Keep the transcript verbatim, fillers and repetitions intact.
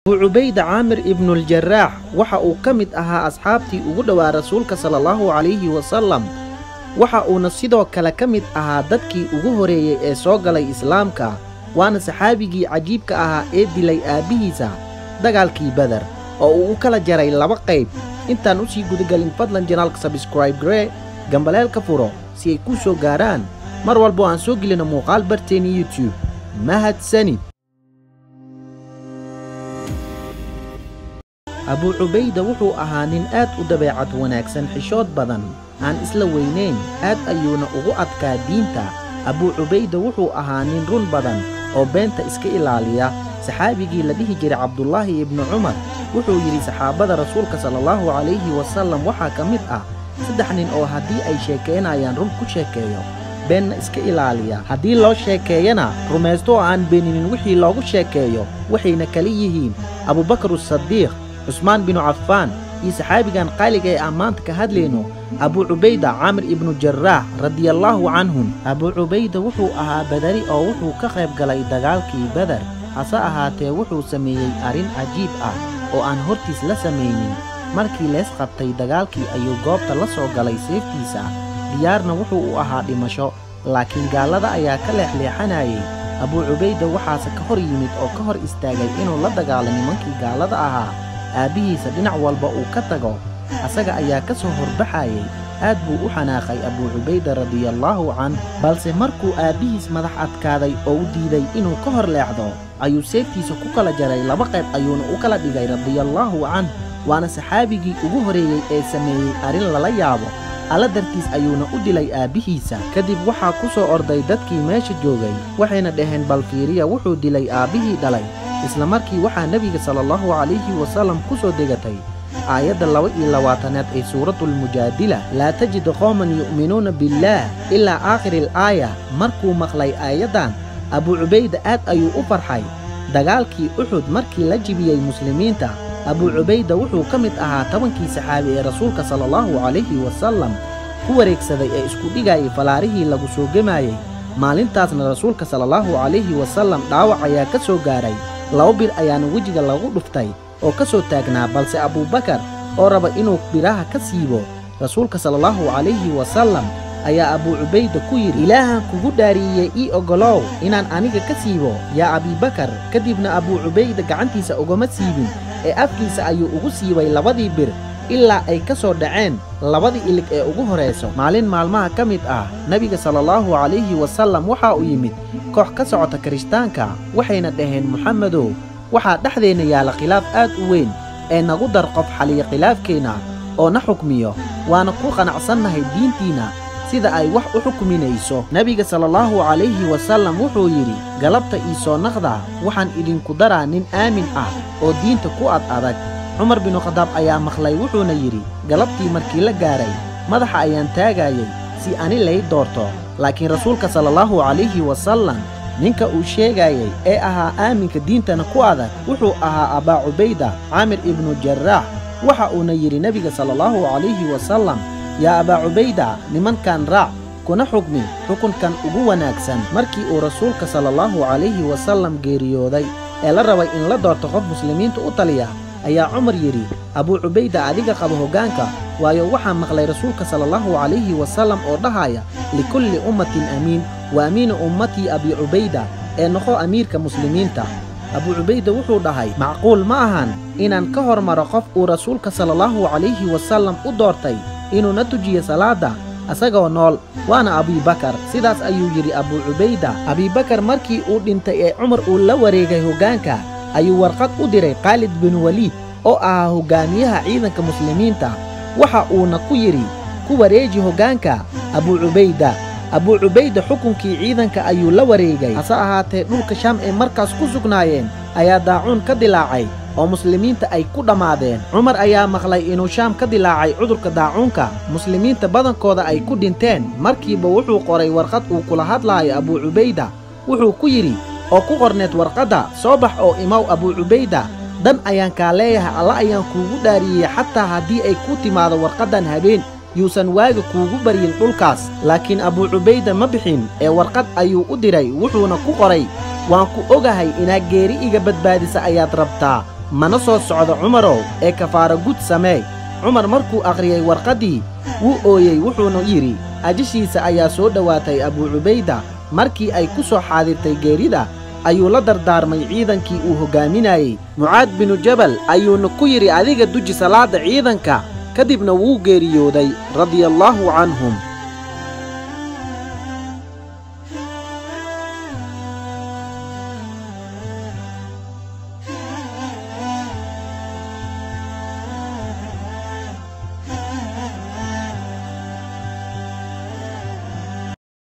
عبيدة عامر ابن الجراح waxa uu ka mid ahaa asxaabtii ugu dhawaa rasuulka sallallahu alayhi wasallam waxa uuna sidoo kale ka mid ahaa dadkii ugu horeeyay ee soo galay islaamka waana saxaabigii cajiibka ahaa ee dilay aabihiisa dagaalkii badar oo uu kala jaray laba qayb intaan u sii gudagalin fadlan janaalka subscribe gare gambaleelka furo si ay ku soo gaaraan mar walba aan soo gelino muuqaal barteena YouTube mahadsanid أبو عبيدة وحو أهانين آد ودبيعت وناكسن حشود بدن عن إسلا وينين آد أيونا أغوات كادينتا أبو عبيدة وحو أهانين رون بدن أو بنت إسكا إلاليا سحابيجي لديه جري عبد الله ابن عمر وحو يري سحابة رسولك صلى الله عليه وسلم وحا كمدأ سدحنين أو هدي أي شيكين أيان رون كو شيكيو بين إسكا إلاليا هدي لو شيكينا رميزتو عن بينين وحي لوغو شيكيو وحي نكاليهين أبو بكر الصديق عثمان بن عفان iyo saxaabigan qaaliga ee amaanta ka hadlayno Abu Ubayda Amir ibn Jarrah radiyallahu anhum Abu Ubayda wuxuu ahaa badari oo wuxuu ka qayb galay dagaalkii Badar hase ahaatee wuxuu sameeyay arin ajiib ah oo aan hortiis la sameeynin markii lees qabtay dagaalkii ayuu goobta la soo galay seeftiisa diyaarna wuxuu u ahaa dhimasho laakiin gaalada ayaa ka leexleexanayay Abu Ubayda waxaas ka hor yimid oo ka hor istaagay inuu la dagaalamo nimankii gaalada ahaa aabihiisa dhinac walba uu ka tago asaga ayaa ka soo horbaxayay aad buu u xanaaqay Abu Ubayda radiyallahu anhu balse markuu aabihiis madax adkaaday oo u diiday inuu ka hor leexdo ayuu seeftiisa ku kala jaray laba qayb ayuuna u kala dhigay radiyallahu anhu waana saxaabigii ugu horeeyay ee sameeyay arin lala yaabo alla dartiis ayuuna u dilay aabihiisa kadib waxaa ku soo orday dadkii meesha joogay waxayna dhaheen bal fiiriya wuxuu dilay aabihii dhalay isla markii waxaa nabiga sallallahu alayhi wasallam ku soo degatay aayadda laba iyo labaatanaad ee suuratul mujaadila laa tajidu qawman yu'minuuna billah ilaa aakhiril aaya markuu maqlay aayaddan Abu Ubayda aad ayuu u farxay dagaalkii Uhud markii la jibiyay muslimiinta Abu Ubayda wuxuu ka mid ahaa tobankii saxaabi ee rasuulka sallallahu alayhi wasallam ku wareegsaday ee isku dhigay falaarihii lagu soo gemayay maalintaasna rasuulka sallallahu alayhi wasallam dhaawac ayaa ka soo gaaray laba bir ayaana wejiga lagu dhuftay oo ka soo taagnaa balse Abu Bakar oo raba inuu biraha ka siibo rasuulka sallallahu alayhi wasallam ayaa Abu Ubayda ku yiri ilaahan kugu dhaariyay ii ogolow inaan aniga ka siibo yaa Abi Bakar kadibna Abu Ubayda gacantiisa ugama siibin ee afkiisa ayuu ugu siibay labadii bir ilaa ay ka soo dhaceen labadii ilig ee ugu horeyso maalin maalmaha ka mid ah nabiga sallallahu alayhi wasallam waxa uu yimid koox ka socota kristaanka waxayna dhaheen Muxammadow waxa dhaxdeena yaala khilaaf aad u weyn ee nagu dar qof xaliya khilaafkeena oo na xukmiyo waana ku qanacsannahay diintiina sida ay wax u xukuminayso nabiga sallallahu alayhi wasallam wuxuu yiri galabta ii soo naqda waxaan idinku daraa nin aamin ah oo diinta ku ad adag Umar bin Khattab ayaa maqlay wuxuuna yiri galabtii markii la gaaray madaxa ayaan taagayay si ani lay doorto laakiin rasuulka sallallahu alayhi wasallam ninka uu sheegayay ee ahaa aaminka diintana ku adag wuxuu ahaa Abu Ubayda Amir ibn Jarrah waxa uuna yiri nabiga sallallahu alayhi wasallam yaa Abu Ubayda nimankan raac kuna xukmi xukunkan ugu wanaagsan markii uu rasuulka sallallahu alayhi wasallam geeriyooday ee la rabay in la doorto qof muslimiinta u taliya ayaa Umar yiri Abu Ubayda adiga qabo hogaanka waayo waxa maqlay rasuulka sallallahu alayhi wasallam oo dhahaya likulli ummatin amiin wa amiin ummati Abi Ubayda ee noqo amiirka muslimiinta Abu Ubayda wuxuu dhahay macquul ma ahan inaan ka hormaro qof uu rasuulka sallallahu alayhi wasallam u doortay inuu na tujiyo salaada asagoo nool waana Abi Bakar sidaas ayuu yiri Abu Ubayda Abi Bakar markii uu dhintay ee Umar uu la wareegay hogaanka ayuu warqad u diray Khalid bin Walid oo ahaa hogaamiyaha ciidanka muslimiinta waxa uuna ku yiri ku wareeji hogaanka Abu Ubayda Abu Ubayda xukunkii ciidanka ayuu la wareegay hase ahaatee dhulka Sham ee markaas ku sugnaayeen ayaa daacuun ka dilaacay oo muslimiinta ay ku dhamaadeen Umar ayaa maqlay inuu Sham ka dilaacay cudurka daacuunka muslimiinta badankooda ay ku dhinteen markiiba wuxuu qoray warqad uu kula hadlayo Abu Ubayda wuxuu ku yiri oo ku qorneed warqada soo bax oo imaw Abu Ubayda dan ayaan ka leeyahay alla ayaan kuugu dhaariyay xataa haddii ay ku timaado warqadan habeen yuusan waaga kuugu baryin dhulkaas laakiin Abu Ubayda ma bixin ee warqad ayuu u diray wuxuuna ku qoray waan ku ogahay inaad geeri iga badbaadisa ayaad rabtaa mana soo socdo cumarow ee kafaara gud samee. cumar markuu akhriyey warqaddii wuu ooyey wuxuuna yidhi ajashiisa ayaa soo dhowaatay abuu cubayda. markii ay ku soo xaadirtay geerida ayuu la dardaarmay ciidankii uu hoggaaminayey. mucaad binu jabal ayuuna ku yidhi adiga duji salaadda ciidanka. kadibna wuu geeriyooday radiyallaahu canhum.